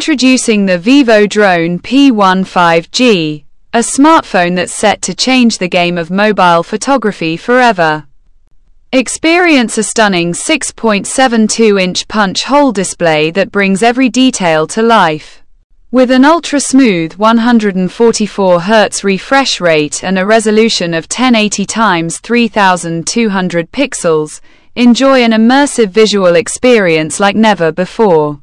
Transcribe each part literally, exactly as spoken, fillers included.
Introducing the Vivo Drone P one five G, a smartphone that's set to change the game of mobile photography forever. Experience a stunning six point seven two inch punch-hole display that brings every detail to life. With an ultra-smooth one hundred forty-four hertz refresh rate and a resolution of ten eighty by three thousand two hundred pixels, enjoy an immersive visual experience like never before.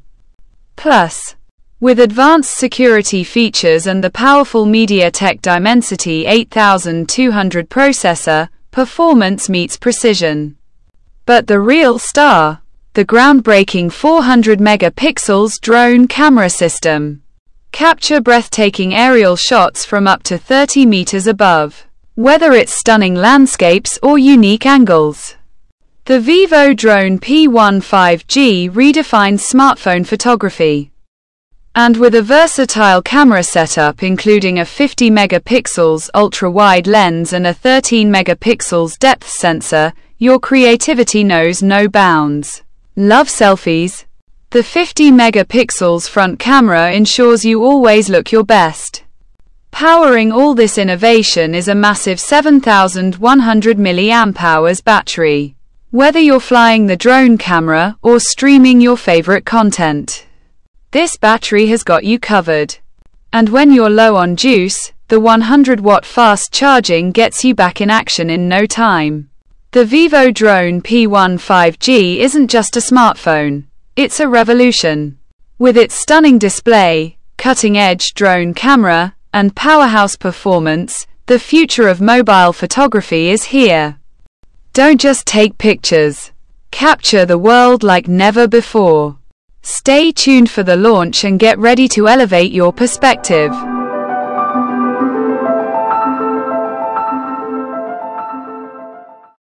Plus, with advanced security features and the powerful MediaTek Dimensity eight thousand two hundred processor, performance meets precision. But the real star, the groundbreaking four hundred megapixels drone camera system. Capture breathtaking aerial shots from up to thirty meters above, whether it's stunning landscapes or unique angles. The Vivo Drone P one five G redefines smartphone photography. And with a versatile camera setup including a fifty megapixels ultra-wide lens and a thirteen megapixels depth sensor, your creativity knows no bounds. Love selfies? The fifty megapixels front camera ensures you always look your best. Powering all this innovation is a massive seven thousand one hundred milliamp hour battery. Whether you're flying the drone camera or streaming your favorite content, this battery has got you covered. And when you're low on juice, the one hundred watt fast charging gets you back in action in no time. The Vivo Drone P one five G isn't just a smartphone, it's a revolution. With its stunning display, cutting-edge drone camera, and powerhouse performance, the future of mobile photography is here. Don't just take pictures. Capture the world like never before. Stay tuned for the launch and get ready to elevate your perspective.